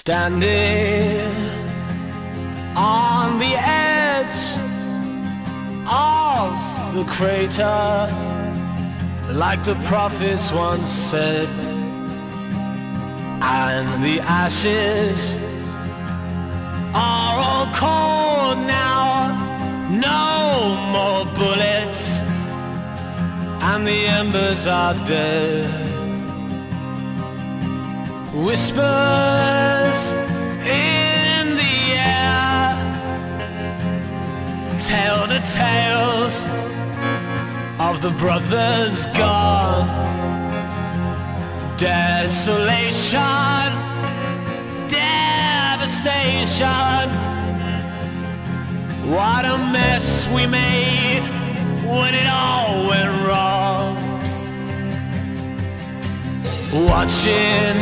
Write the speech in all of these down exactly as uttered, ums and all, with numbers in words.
Standing on the edge of the crater, like the prophets once said, and the ashes are all cold now, no more bullets, and the embers are dead. Whispers in the air tell the tales of the brothers gone. Desolation, devastation, what a mess we made when it all went wrong. Watching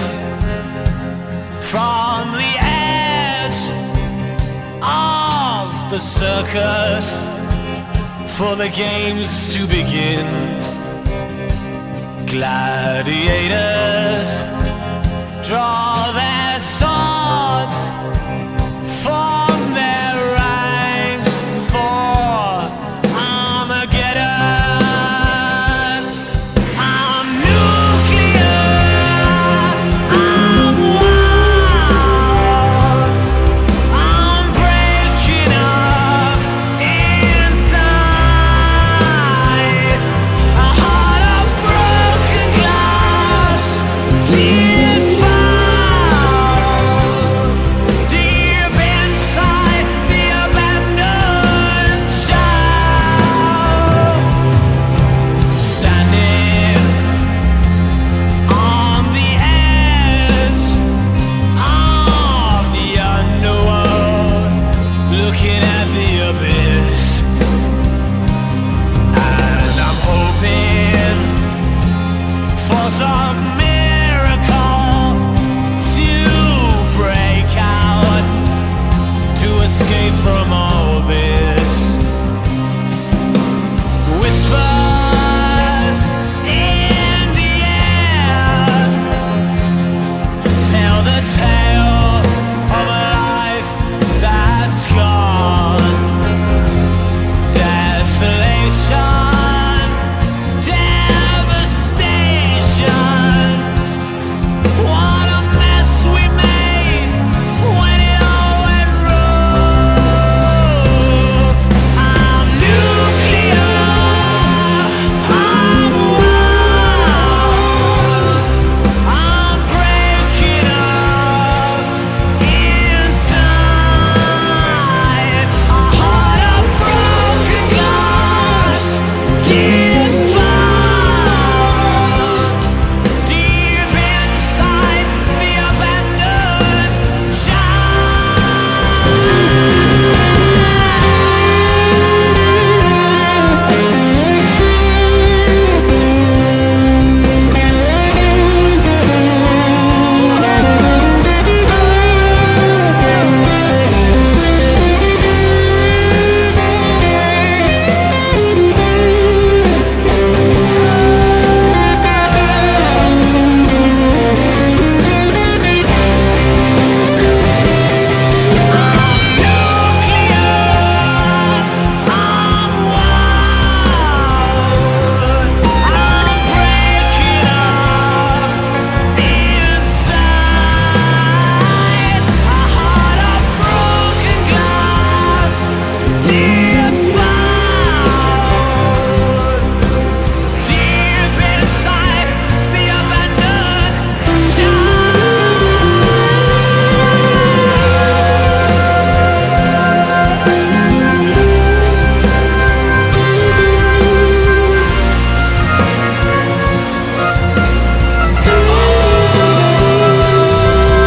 from the edge of the circus for the games to begin. Gladiators draw